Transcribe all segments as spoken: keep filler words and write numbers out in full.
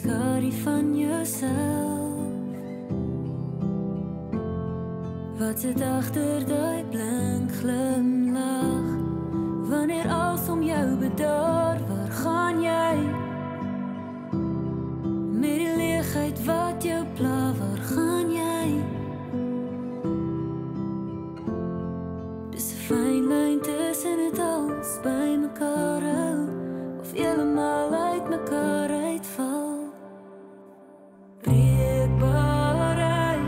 skadu van jouself. Wat sit agter daai blink glimlag? Wanneer alles om jou bedaar, waar gaan jy? Met die leegheid wat jou pla, waar gaan jy? Dis 'n fyn lyn tussen dit alles by mekaar hou, of helemaal uit mekaar uitval. Breekbaarheid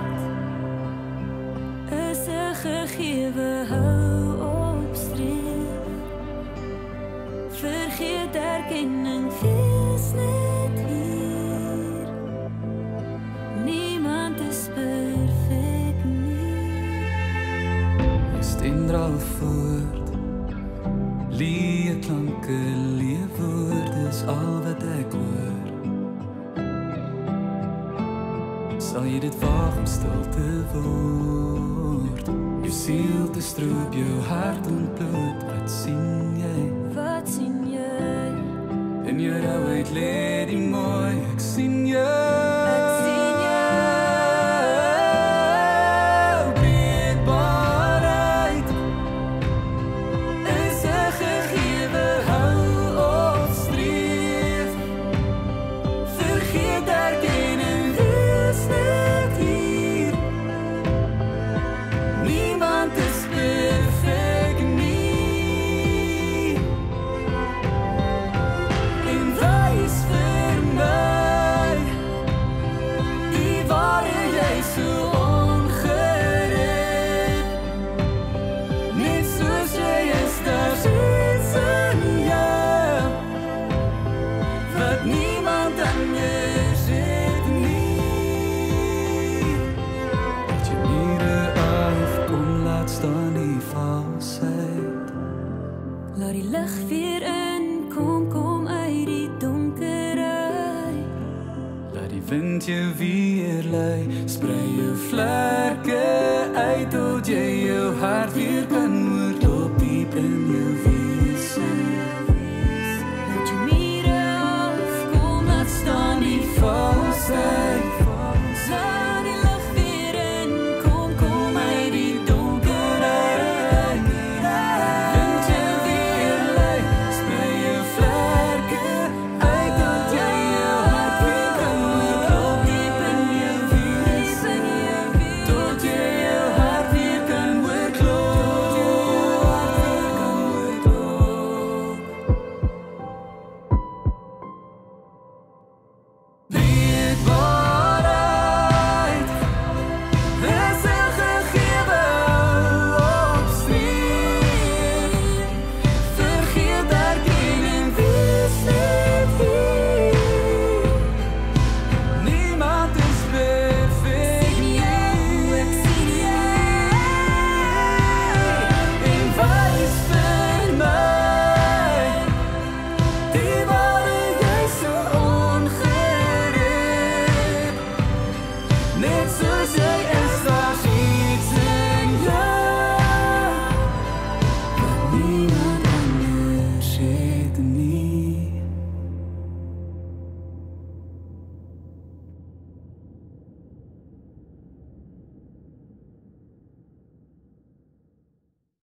is 'n gegewe, hou op streef. Vergeet erkenning, wees net hier. Niemand is perfect nie. Stendra voort, lie klanke, lie woorde is al wat ek hoor. Sal jy dit waag om stil te word? Jou siel te stroop, jou hart ontbloot, wat sien jy? Wat sien jy? In jou rouheid lê die mooi, ek sien jou. Ek sien jou. Breekbaarheid is 'n gegewe, hou op streef. Vergeet erkenning, wees net hier. Niemand is perfect nie. En wys vir my die ware jy so ongered. Net soos jy is, daar's iets in jou wat niemand anders het nie. Laat je mure af, kom laat staan die valsheid. Laat die lig weer in, kom, kom uit die donkerheid. Laat die wind jou weer lei, sprei jou vlerke uit tot jy jou hart weer kan hoor, klop diep in jou wese. Laat jou mure af, kom laat staan die valsheid. Laat die lig weer in, kom, kom uit die donkerheid. Wind jou weer lei, sprei jou vlerke uit tot jy jou hart weer kan hoor, klop diep in jou wese. Tot jy jou hart weer kan hoor, klop. Breekbaarheid is 'n gegewe, hou op streef. Vergeet erkenning, wees net hier. Niemand is perfect nie. Ek sien jou. En wys vir my die ware jy so ongered. Net soos jy is, daar's iets in jou wat niemand